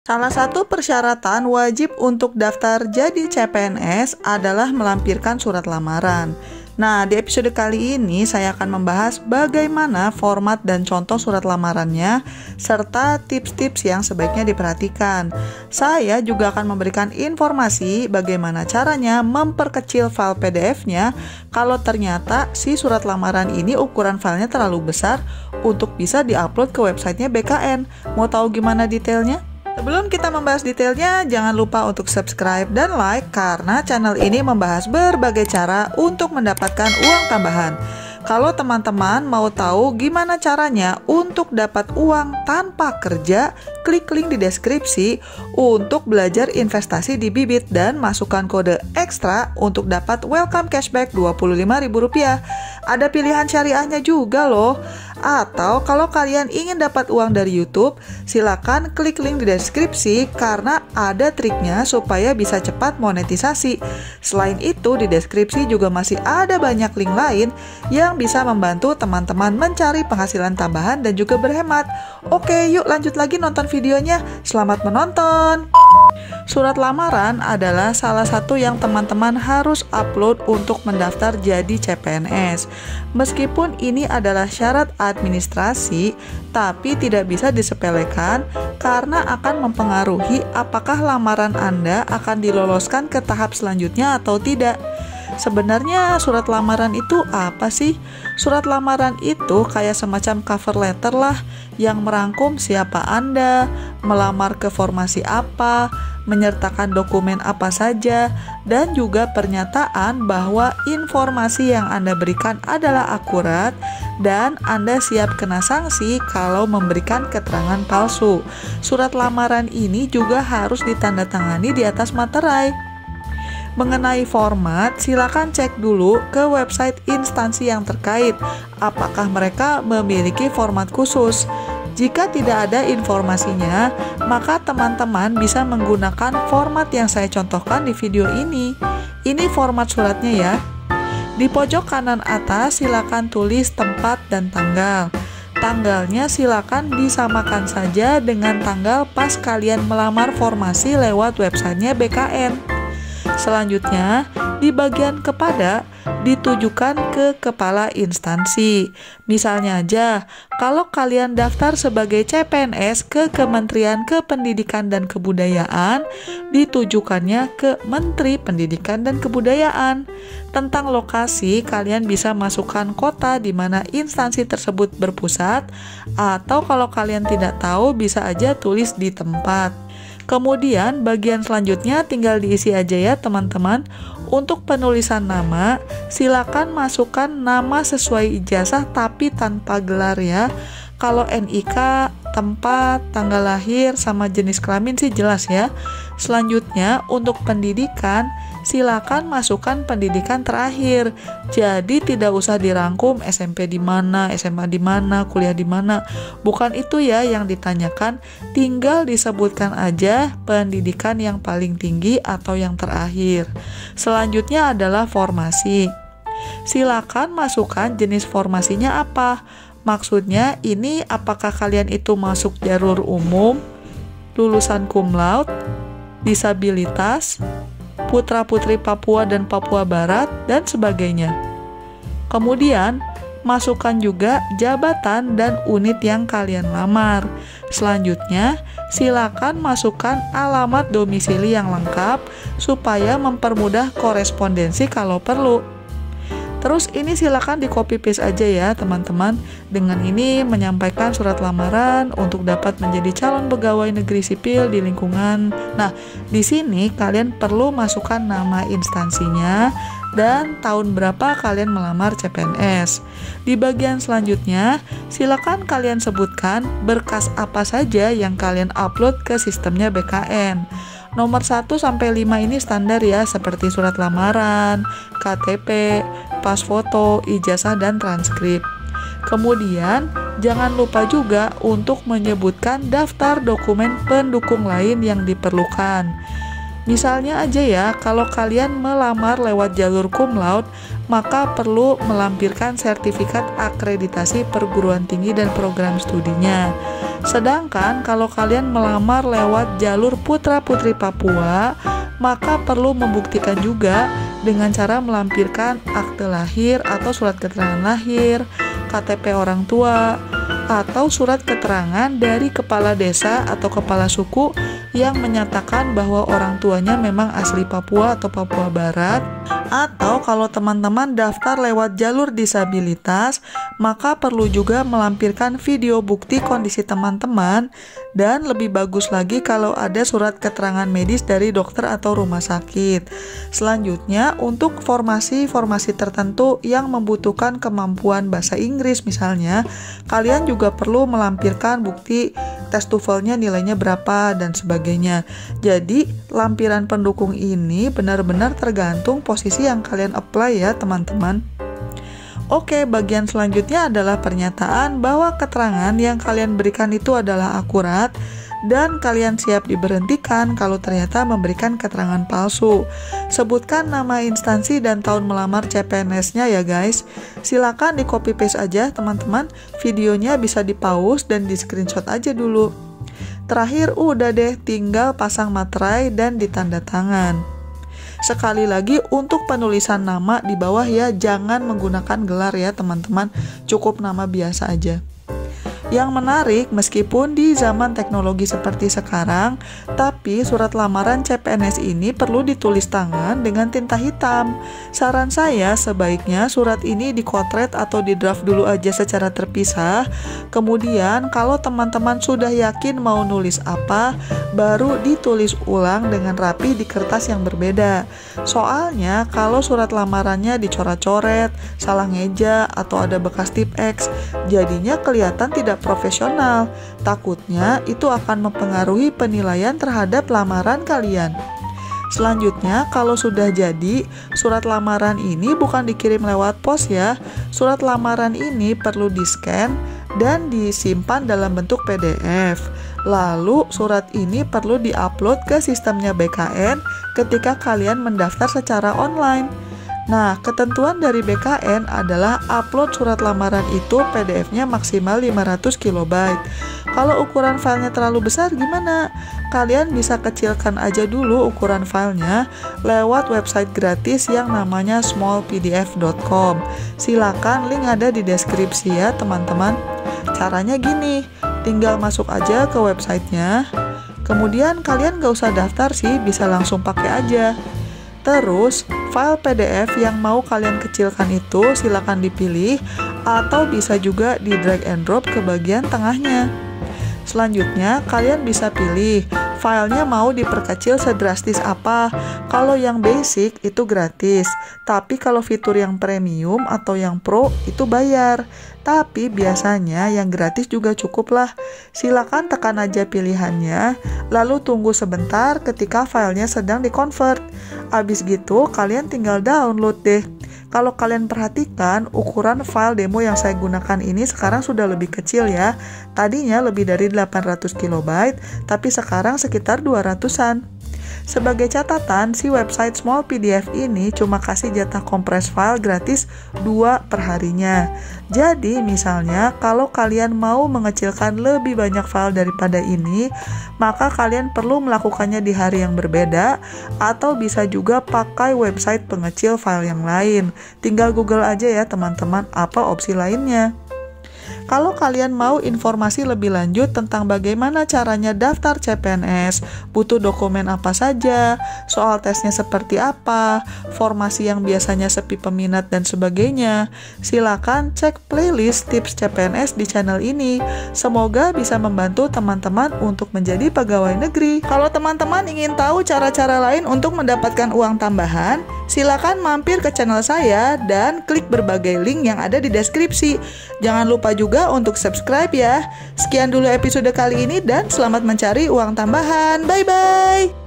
Salah satu persyaratan wajib untuk daftar jadi CPNS adalah melampirkan surat lamaran. Nah, di episode kali ini saya akan membahas bagaimana format dan contoh surat lamarannya, serta tips-tips yang sebaiknya diperhatikan. Saya juga akan memberikan informasi bagaimana caranya memperkecil file PDF-nya kalau ternyata si surat lamaran ini ukuran filenya terlalu besar untuk bisa diupload ke websitenya BKN. Mau tahu gimana detailnya? Sebelum kita membahas detailnya, jangan lupa untuk subscribe dan like karena channel ini membahas berbagai cara untuk mendapatkan uang tambahan. Kalau teman-teman mau tahu gimana caranya untuk dapat uang tanpa kerja, klik link di deskripsi untuk belajar investasi di Bibit dan masukkan kode ekstra untuk dapat welcome cashback Rp25.000. Ada pilihan syariahnya juga loh. Atau kalau kalian ingin dapat uang dari YouTube, silakan klik link di deskripsi karena ada triknya supaya bisa cepat monetisasi. Selain itu, di deskripsi juga masih ada banyak link lain yang bisa membantu teman-teman mencari penghasilan tambahan dan juga berhemat. Oke, yuk lanjut lagi nonton videonya. Selamat menonton! Surat lamaran adalah salah satu yang teman-teman harus upload untuk mendaftar jadi CPNS. Meskipun ini adalah syarat administrasi, tapi tidak bisa disepelekan karena akan mempengaruhi apakah lamaran Anda akan diloloskan ke tahap selanjutnya atau tidak. Sebenarnya surat lamaran itu apa sih? Surat lamaran itu kayak semacam cover letter lah yang merangkum siapa Anda, melamar ke formasi apa, menyertakan dokumen apa saja, dan juga pernyataan bahwa informasi yang Anda berikan adalah akurat dan Anda siap kena sanksi kalau memberikan keterangan palsu. Surat lamaran ini juga harus ditandatangani di atas materai. Mengenai format, silakan cek dulu ke website instansi yang terkait apakah mereka memiliki format khusus. Jika tidak ada informasinya, maka teman-teman bisa menggunakan format yang saya contohkan di video ini. Ini format suratnya ya. Di pojok kanan atas silakan tulis tempat dan tanggal. Tanggalnya silakan disamakan saja dengan tanggal pas kalian melamar formasi lewat websitenya BKN. Selanjutnya, di bagian kepada ditujukan ke kepala instansi. Misalnya aja, kalau kalian daftar sebagai CPNS ke Kementerian Kependidikan dan Kebudayaan, ditujukannya ke Menteri Pendidikan dan Kebudayaan. Tentang lokasi, kalian bisa masukkan kota di mana instansi tersebut berpusat, atau kalau kalian tidak tahu bisa aja tulis di tempat. Kemudian bagian selanjutnya tinggal diisi aja ya teman-teman. Untuk penulisan nama, silakan masukkan nama sesuai ijazah tapi tanpa gelar ya. Kalau NIK, tempat, tanggal lahir, sama jenis kelamin sih jelas ya. Selanjutnya untuk pendidikan, silakan masukkan pendidikan terakhir. Jadi tidak usah dirangkum SMP di mana, SMA di mana, kuliah di mana. Bukan itu ya yang ditanyakan, tinggal disebutkan aja pendidikan yang paling tinggi atau yang terakhir. Selanjutnya adalah formasi. Silakan masukkan jenis formasinya apa. Maksudnya ini apakah kalian itu masuk jalur umum, lulusan cum laude, disabilitas, putra-putri Papua dan Papua Barat, dan sebagainya. Kemudian, masukkan juga jabatan dan unit yang kalian lamar. Selanjutnya, silakan masukkan alamat domisili yang lengkap supaya mempermudah korespondensi kalau perlu. Terus ini silakan di copy paste aja ya teman-teman. Dengan ini menyampaikan surat lamaran untuk dapat menjadi calon pegawai negeri sipil di lingkungan. Nah, di sini kalian perlu masukkan nama instansinya dan tahun berapa kalian melamar CPNS. Di bagian selanjutnya, silakan kalian sebutkan berkas apa saja yang kalian upload ke sistemnya BKN. Nomor 1 sampai 5 ini standar ya, seperti surat lamaran, KTP, pas foto, ijazah, dan transkrip. Kemudian, jangan lupa juga untuk menyebutkan daftar dokumen pendukung lain yang diperlukan. Misalnya aja ya, kalau kalian melamar lewat jalur cum laude, maka perlu melampirkan sertifikat akreditasi perguruan tinggi dan program studinya. Sedangkan kalau kalian melamar lewat jalur putra-putri Papua, maka perlu membuktikan juga dengan cara melampirkan akte lahir atau surat keterangan lahir, KTP orang tua, atau surat keterangan dari kepala desa atau kepala suku yang menyatakan bahwa orang tuanya memang asli Papua atau Papua Barat. Atau kalau teman-teman daftar lewat jalur disabilitas, maka perlu juga melampirkan video bukti kondisi teman-teman, dan lebih bagus lagi kalau ada surat keterangan medis dari dokter atau rumah sakit. Selanjutnya, untuk formasi-formasi tertentu yang membutuhkan kemampuan bahasa Inggris misalnya, kalian juga perlu melampirkan bukti tes TOEFL-nya nilainya berapa dan sebagainya. Jadi, lampiran pendukung ini benar-benar tergantung posisi yang kalian apply ya teman-teman. Oke, bagian selanjutnya adalah pernyataan bahwa keterangan yang kalian berikan itu adalah akurat dan kalian siap diberhentikan kalau ternyata memberikan keterangan palsu. Sebutkan nama instansi dan tahun melamar CPNS-nya ya guys. Silakan di copy paste aja teman-teman. Videonya bisa di pause dan di screenshot aja dulu. Terakhir udah deh, tinggal pasang materai dan ditanda tangan. Sekali lagi, untuk penulisan nama di bawah ya, jangan menggunakan gelar ya teman-teman, cukup nama biasa aja. Yang menarik, meskipun di zaman teknologi seperti sekarang, tapi surat lamaran CPNS ini perlu ditulis tangan dengan tinta hitam. Saran saya, sebaiknya surat ini dikotret atau didraft dulu aja secara terpisah. Kemudian, kalau teman-teman sudah yakin mau nulis apa, baru ditulis ulang dengan rapi di kertas yang berbeda. Soalnya, kalau surat lamarannya dicoret-coret, salah ngeja, atau ada bekas tip X, jadinya kelihatan tidak profesional. Takutnya itu akan mempengaruhi penilaian terhadap lamaran kalian. Selanjutnya, kalau sudah jadi, surat lamaran ini bukan dikirim lewat pos ya. Surat lamaran ini perlu di-scan dan disimpan dalam bentuk PDF. Lalu, surat ini perlu di-upload ke sistemnya BKN ketika kalian mendaftar secara online. Nah, ketentuan dari BKN adalah upload surat lamaran itu PDF-nya maksimal 500 KB. Kalau ukuran filenya terlalu besar gimana? Kalian bisa kecilkan aja dulu ukuran filenya lewat website gratis yang namanya smallpdf.com. Silakan, link ada di deskripsi ya teman-teman. Caranya gini, tinggal masuk aja ke websitenya. Kemudian kalian gak usah daftar sih, bisa langsung pakai aja. Terus, file PDF yang mau kalian kecilkan itu silakan dipilih atau bisa juga di drag and drop ke bagian tengahnya. Selanjutnya, kalian bisa pilih filenya mau diperkecil sedrastis apa. Kalau yang basic itu gratis, tapi kalau fitur yang premium atau yang pro itu bayar. Tapi biasanya yang gratis juga cukup lah. Silakan tekan aja pilihannya, lalu tunggu sebentar ketika filenya sedang dikonvert. Abis gitu kalian tinggal download deh. Kalau kalian perhatikan, ukuran file demo yang saya gunakan ini sekarang sudah lebih kecil ya. Tadinya lebih dari 800 KB, tapi sekarang sekitar 200-an. Sebagai catatan, si website Small PDF ini cuma kasih jatah kompres file gratis 2 per harinya. Jadi misalnya kalau kalian mau mengecilkan lebih banyak file daripada ini, maka kalian perlu melakukannya di hari yang berbeda, atau bisa juga pakai website pengecil file yang lain. Tinggal Google aja ya teman-teman apa opsi lainnya. Kalau kalian mau informasi lebih lanjut tentang bagaimana caranya daftar CPNS, butuh dokumen apa saja, soal tesnya seperti apa, formasi yang biasanya sepi peminat dan sebagainya, silakan cek playlist tips CPNS di channel ini. Semoga bisa membantu teman-teman untuk menjadi pegawai negeri. Kalau teman-teman ingin tahu cara-cara lain untuk mendapatkan uang tambahan, silakan mampir ke channel saya dan klik berbagai link yang ada di deskripsi. Jangan lupa juga untuk subscribe ya. Sekian dulu episode kali ini dan selamat mencari uang tambahan. Bye-bye.